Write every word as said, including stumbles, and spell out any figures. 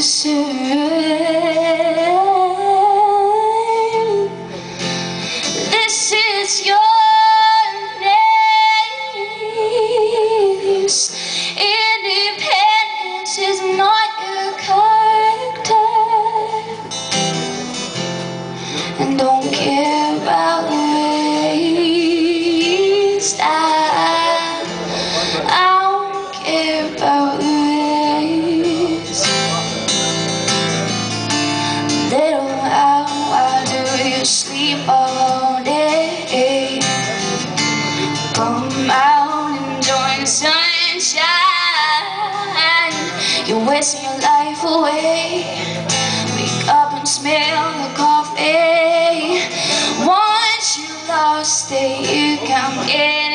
same. This is your place. Independence is not your character, and don't care about the waste. I, I don't care about the waste. Little owl, why do you sleep all day? Come out and join the sunshine. You're wasting your life away. Wake up and smell the coffee. Once you lost it, you can't get